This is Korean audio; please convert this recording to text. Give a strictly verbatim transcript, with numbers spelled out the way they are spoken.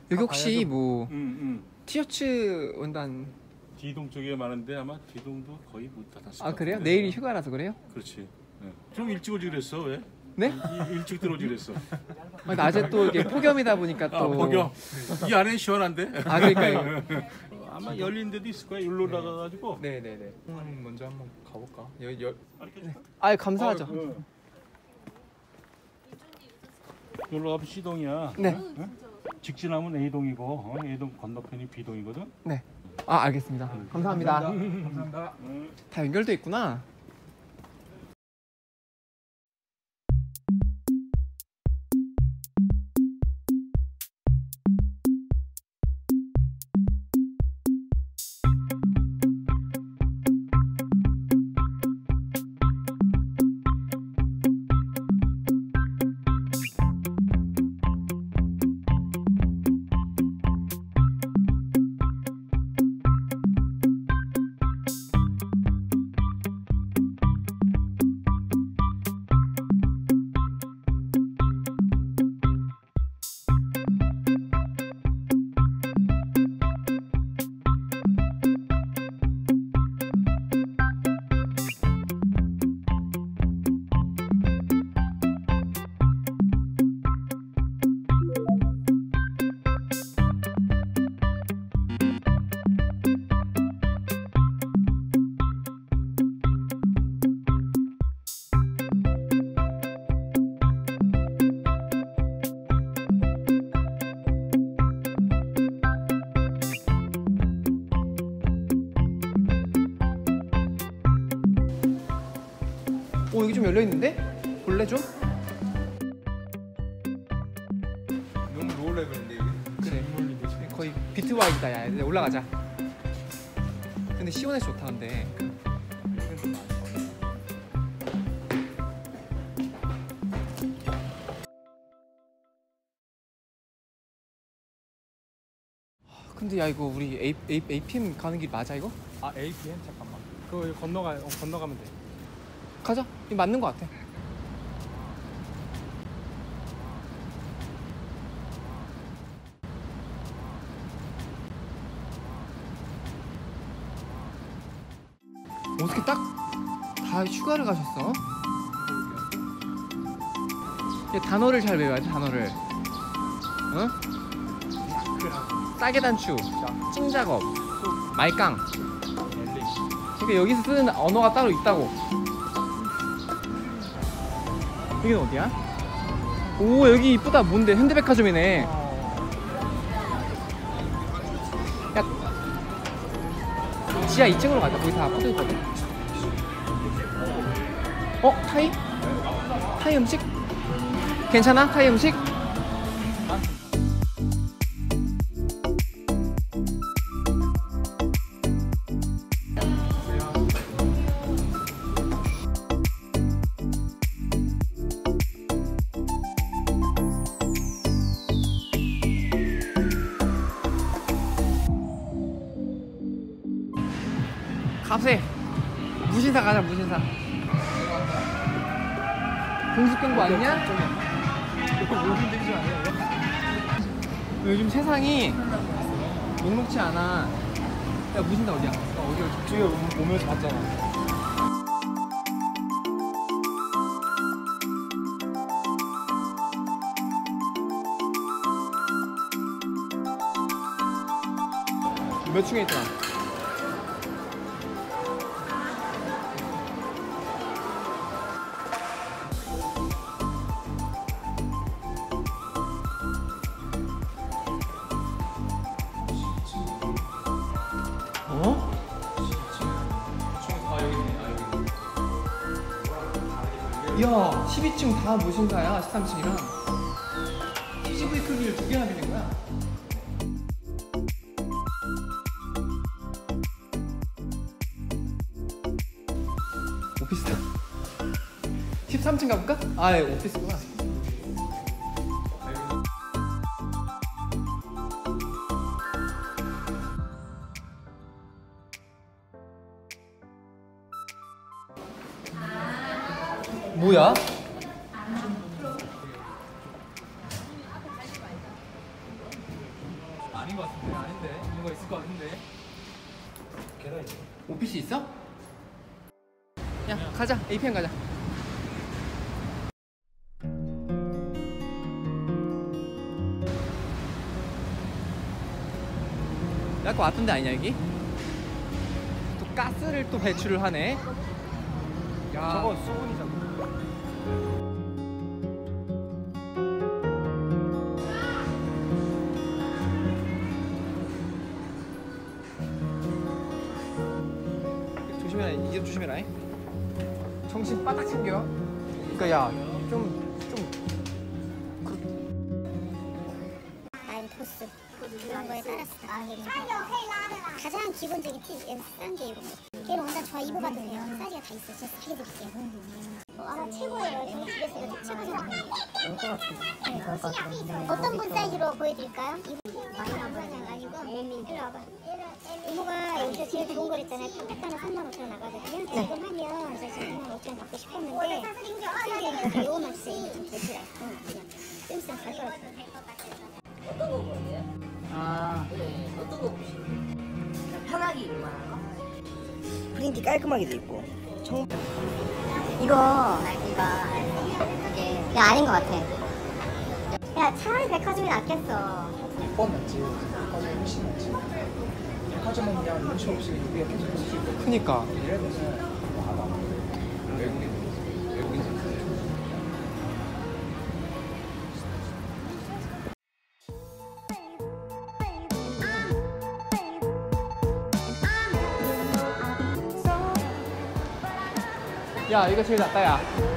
여기 혹시 뭐 응, 응. 티셔츠 원단 D동 쪽에 많은데 아마 D동도 거의 못 닫았을 아 것 그래요? 같은데. 내일이 휴가라서 그래요? 그렇지. 네. 좀 일찍 오지 그랬어 왜? 네? 이, 일찍 들어오지 그랬어. 아, 낮에 또 이게 폭염이다 보니까 또 아, 폭염. 이 안에 시원한데? 아 그러니까요. 아마 열린 데도 있을 거야. 일로 나가가지고. 네네네. 음, 먼저 한번 가볼까? 여, 여... 네. 아 감사하죠. 어, 여기로 가면 C동이야. 네. 응? 직진하면 A동이고 어? A동 건너편이 B동이거든. 네. 아 알겠습니다. 감사합니다. 감사합니다. 응. 다 연결돼 있구나. 오 여기 좀 열려 있는데? 볼래 좀? 너무 로우 레벨인데 여기. 그래. 거의 비트와이드다 야. 이제 올라가자. 근데 시원해서 좋다 근데. 근데 야 이거 우리 A, A, 에이피엠 가는 길 맞아 이거? 아 에이피엠 잠깐만. 그거 건너가 어, 건너가면 돼. 가자. 이거 맞는 거 같아. 어떻게 딱 다 휴가를 가셨어? 얘 단어를 잘 외워야 돼 단어를. 응? 싸게 단추, 찡작업, 말깡. 그러니까 여기서 쓰는 언어가 따로 있다고. 여기는 어디야? 오 여기 이쁘다. 뭔데? 현대백화점이네. 야 지하 이 층으로 가자. 거기 다 포도 있거든. 어? 타이? 타이 음식? 괜찮아? 타이 음식? 갑세 무신사 가자. 무신사. 공습경보 아니냐? 힘들지 않아요? 요즘 세상이 녹록치 않아. 야 무신사 어디야? 어디 어디? 저기 오면서 봤잖아. 몇 층에 있더라? 어? 야, 십이 층 다 무신사야. 십삼 층이랑 씨브이 크기를 두 개나 빌린 거야. 오피스다. 십삼 층 가볼까? 아, 예, 오피스구나. 뭐야? 것 같은데 아닌데 뭐가 있을 것 같은데. 계단 있어. 오피스 있어? 야 가자 에이피엠 가자. 아까 왔던 데 아니냐 여기? 또 가스를 또 배출을 하네. 야 저거 수분이잖아. 조심해라 이제 조심해라. 정신 바짝 챙겨. 그러니까 야좀 나인 포스 그런 거에 따랐어. 가장 기본적인 팁, 싼게 이런 거. 걔는 완전 저 입어봐도 돼요. 사이즈가 다 있어. 제가 다 해드릴게요. 어, 아마 최고예요. 저희 집에서 이렇게 최고 생각합니다. 어떤 분 사이즈로 보여드릴까요? 이거 많이 나가지고 이리 와봐. 이모가 여기서 제일 좋은 거 있잖아요. 컴팩트 하나 삼만 오천 원 나가거든요. 지금 하면 저 지금 삼만 오천 원 받고 싶었는데 신기하게 요거만 주세요. 이거 좀 되더라. 쌤쌤 잘 걸었어. 어떤 거 보세요? 아, 네. 어떤 거 보시나요? 편하게 입을 만한 거? 프린트 깔끔하게 돼 있고. 청... 이거 날씨가 이게 야 아닌 것 같아. 야 차라리 백화점이 낫겠어. 몇 번 낫지. 백화점이 훨씬 낫지. 백화점은 그냥 눈치 없이 우리가 계속 볼 수 있거든. 크니까. 얘네들은 봐봐. 외국인 외국인. 야 이거 제일 낫다 야.